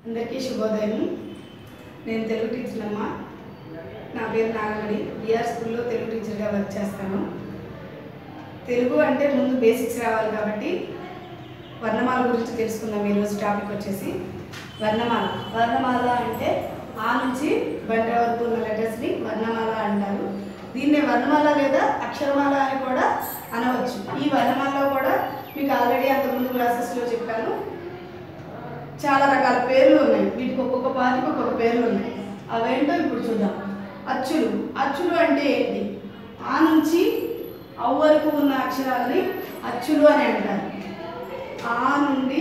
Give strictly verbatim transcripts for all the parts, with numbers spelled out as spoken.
అందరికీ శుభోదయం. నేను తెలుగు టీచర్ అమ్మ. నా పేరు నాగమణి. బిఆర్ స్కూల్లో తెలుగు టీచర్గా వర్క్ చేస్తాను. తెలుగు అంటే ముందు బేసిక్స్ రావాలి కాబట్టి వర్ణమాల గురించి తెలుసుకుందాం. ఈరోజు టాపిక్ వచ్చేసి వర్ణమాల. వర్ణమాల అంటే ఆ నుంచి బండ్ర వరకు ఉన్న లెటర్స్ని వర్ణమాల అంటారు. దీన్నే వర్ణమాల లేదా అక్షరమాల అని కూడా అనవచ్చు. ఈ వర్ణమాలలో కూడా మీకు ఆల్రెడీ అంతకుముందు క్లాసెస్లో చెప్పాను, చాలా రకాల పేర్లు ఉన్నాయి. వీటికి ఒక్కొక్క పాతికి ఒక్కొక్క పేర్లు ఉన్నాయి. అవేంటో ఇప్పుడు చూద్దాం. అచ్చులు. అచ్చులు అంటే ఏంటి? ఆ నుంచి అవ్ వరకు ఉన్న అక్షరాలని అచ్చులు అని అంటారు. ఆ నుండి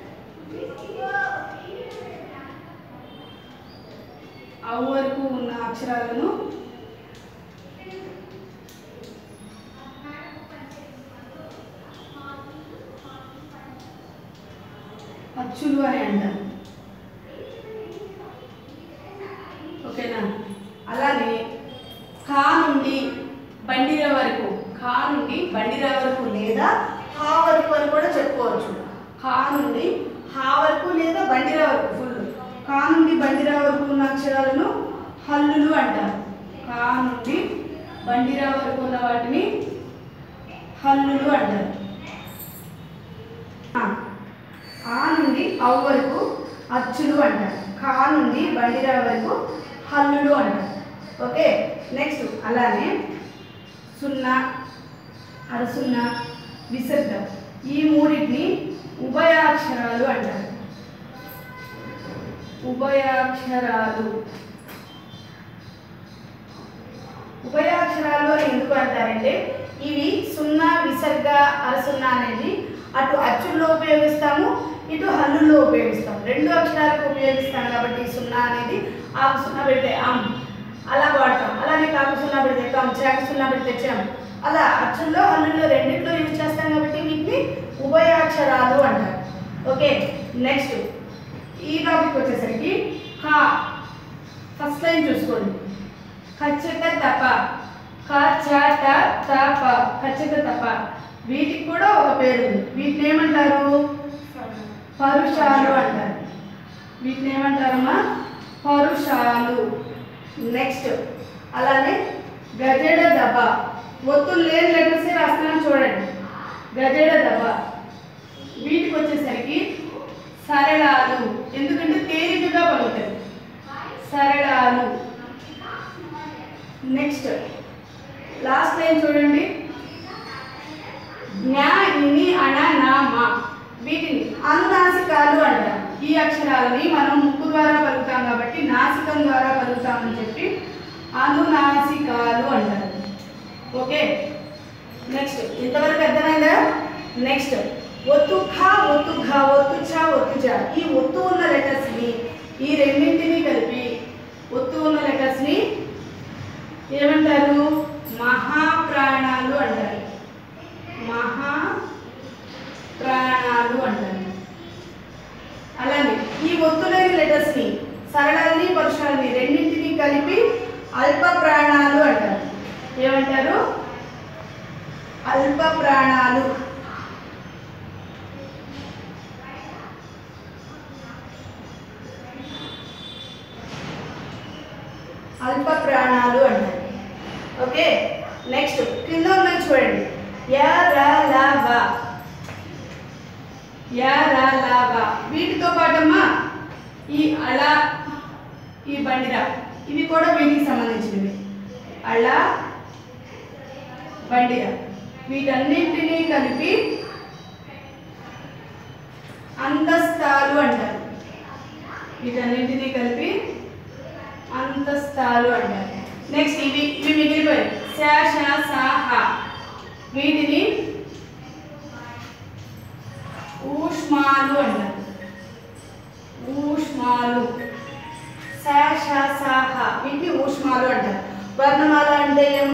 అవ్ వరకు ఉన్న అక్షరాలను అచ్చులు అని అంటారు. ఓకేనా? అలానే కా నుండి బండిర వరకు, కా నుండి బండిర వరకు లేదా హా వరకు అని కూడా చెప్పుకోవచ్చు. కా నుండి హా వరకు లేదా బండిర వరకు ఫుల్. కా నుండి బండిర వరకు ఉన్న అక్షరాలను హల్లులు అంటారు. కా నుండి బండిర వరకు ఉన్న వాటిని హల్లులు అంటారు. ఆ నుండి అవ్ వరకు అచ్చులు అంటారు. కా నుండి బండిరా వరకు హల్లులు అంటారు. ఓకే, నెక్స్ట్ అలానే సున్నా, అరసున్నా, విసర్గ, ఈ మూడింటిని ఉభయాక్షరాలు అంటారు. ఉభయాక్షరాలు. ఉభయాక్షరాలు అని ఎందుకు అంటారంటే ఇవి సున్నా, విసర్గ, అరసున్నా అనేది అటు అచ్చుల్లో ఉపయోగిస్తాము, ఇటు హల్లుల్లో ఉపయోగిస్తాము. రెండు అక్షరాలకు ఉపయోగిస్తాం కాబట్టి సున్నా అనేది ఆకు సున్నా పెడితే ఆమ్ అలా వాడతాం. అలానే కాకు సున్నా పెడితే కమ్, చాకు సున్నా పెడితే చం, అలా అచ్చుల్లో హల్లుల్లో రెండింటిలో యూజ్ చేస్తాం కాబట్టి వీటిని ఉభయాక్షరాలు అంటారు. ఓకే, నెక్స్ట్ ఈ టాపిక్ వచ్చేసరికి కా. ఫస్ట్ లైన్ చూసుకోండి. ఖచ్చిత తప, ఖచట తప, ఖచ్చిత తప. వీటికి కూడా ఒక పేరు ఉంది. వీటిని ఏమంటారు? పరుషాలు అంటారు. వీటిని ఏమంటారమ్మా? పరుషాలు. నెక్స్ట్ అలానే గజెడ దబ. ఒత్తులు లేని లెటర్సే రాస్తున్నాను చూడండి. గజెడ దబ. వీటికి వచ్చేసరికి సరళాలు. ఎందుకంటే తేలికగా పలుకుతాయి. సరళాలు. నెక్స్ట్ లాస్ట్ లైన్ చూడండి. జ్ఞా, ఇని, అణ, నా, మా. వీటిని అనునాసికాలు అంటారు. ఈ అక్షరాలని మనం ముక్కు ద్వారా పలుకుతాం కాబట్టి నాసికం ద్వారా పలుకుతామని చెప్పి అనునాసికాలు అంటారు. ఓకే, నెక్స్ట్ ఇంతవరకు అర్థమైందా? నెక్స్ట్ ఒత్తు ఖ, ఒత్తు ఘ, ఒత్తు ఛ, ఒత్తు జ. ఈ ఒత్తు ఉన్న లెటర్స్ని, ఈ రెండింటిని కలిపి ఒత్తు ఉన్న లెటర్స్ని ఏమంటారు? మహాప్రాణాలు అంటారు. మహా ప్రాణాలు అంటారు. అలానే ఈ ఒత్తులేని లెటర్స్ని, సరళాలని పరుషాలని రెండింటిని కలిపి అల్ప ప్రాణాలు అంటారు. ఏమంటారు? అల్ప ప్రాణాలు. అల్ప ప్రాణాలు అంటారు. ఓకే, నెక్స్ట్ కింద ఉన్నది చూడండి. యా, రా, లా, వా. యా, రా, లా, వా. వీటితో పాటమ్మా ఈ అళ, ఈ బండిరా, ఇవి కూడా వీటికి సంబంధించినవి. అళ, బండిరా, వీటన్నింటినీ కలిపి అంతస్తాలు అంటారు. వీటన్నింటినీ కలిపి అంతస్తాలు అంటారు. నెక్స్ట్ ఇవి ఇవి మిగిలిపోయాయి. శ, ష, స, హ. వీటిని ఊష్మాలు అంటారు. ఊష్మాలు. శ, ష, స, హ. వీటిని ఊష్మాలు అంటారు. వర్ణమాల అంటే